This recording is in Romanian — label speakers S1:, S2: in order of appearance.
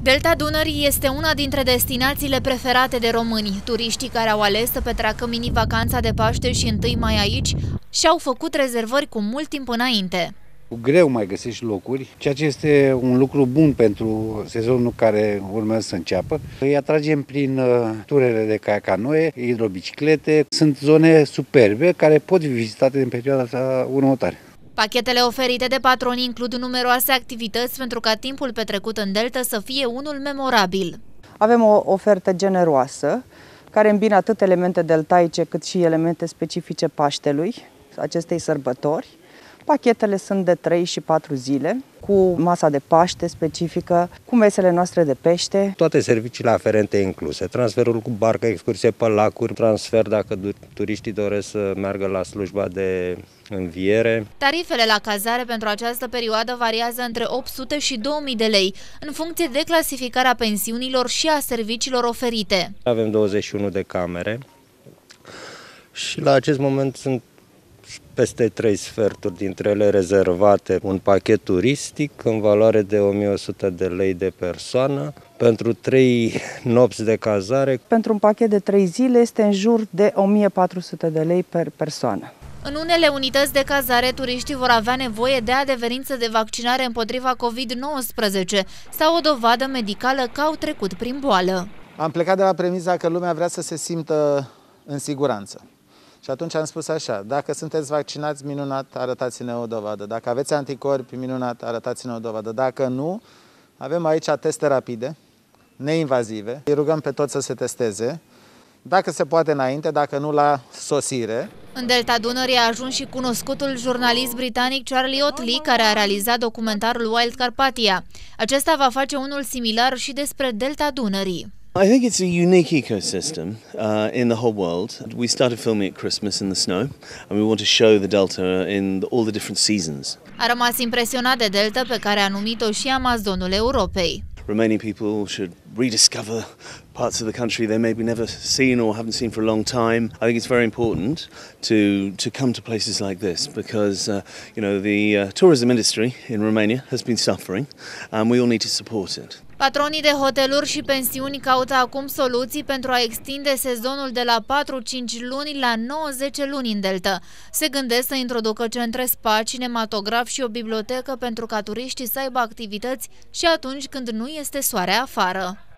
S1: Delta Dunării este una dintre destinațiile preferate de români. Turiștii care au ales să petreacă mini-vacanța de Paște și 1 mai aici și-au făcut rezervări cu mult timp înainte.
S2: Greu mai găsești locuri, ceea ce este un lucru bun pentru sezonul care urmează să înceapă. Îi atragem prin turele de caiac-canoe, hidrobiciclete. Sunt zone superbe care pot fi vizitate în perioada următoare.
S1: Pachetele oferite de patroni includ numeroase activități pentru ca timpul petrecut în Delta să fie unul memorabil.
S3: Avem o ofertă generoasă care îmbină atât elemente deltaice cât și elemente specifice Paștelui, acestei sărbători. Pachetele sunt de 3 și 4 zile, cu masa de Paște specifică, cu mesele noastre de pește.
S4: Toate serviciile aferente incluse, transferul cu barcă, excursie pe lacuri, transfer dacă turiștii doresc să meargă la slujba de înviere.
S1: Tarifele la cazare pentru această perioadă variază între 800 și 2000 de lei, în funcție de clasificarea pensiunilor și a serviciilor oferite.
S4: Avem 21 de camere și la acest moment sunt peste 3 sferturi dintre ele rezervate un pachet turistic în valoare de 1100 de lei de persoană pentru 3 nopți de cazare.
S3: Pentru un pachet de 3 zile este în jur de 1400 de lei per persoană.
S1: În unele unități de cazare, turiștii vor avea nevoie de adeverință de vaccinare împotriva COVID-19 sau o dovadă medicală că au trecut prin boală.
S5: Am plecat de la premisa că lumea vrea să se simtă în siguranță. Și atunci am spus așa, dacă sunteți vaccinați, minunat, arătați-ne o dovadă. Dacă aveți anticorpi, minunat, arătați-ne o dovadă. Dacă nu, avem aici teste rapide, neinvazive. Îi rugăm pe toți să se testeze, dacă se poate înainte, dacă nu la sosire.
S1: În Delta Dunării a ajuns și cunoscutul jurnalist britanic Charlie Otley, care a realizat documentarul Wild Carpathia. Acesta va face unul similar și despre Delta Dunării.
S6: I think it's a unique ecosystem in the whole world. We started filming at Christmas in the snow and we want to show the Delta in all the different seasons.
S1: A rămas impresionat de Delta, pe care a numit-o și Amazonul Europei.
S6: Romanian people should rediscover parts of the country they maybe never seen or haven't seen for a long time. I think it's very important to come to places like this because the tourism industry in Romania has been suffering and we all need to support it.
S1: Patronii de hoteluri și pensiuni caută acum soluții pentru a extinde sezonul de la 4-5 luni la 9-10 luni în Delta. Se gândesc să introducă centre spa, cinematograf și o bibliotecă pentru ca turiștii să aibă activități și atunci când nu este soare afară.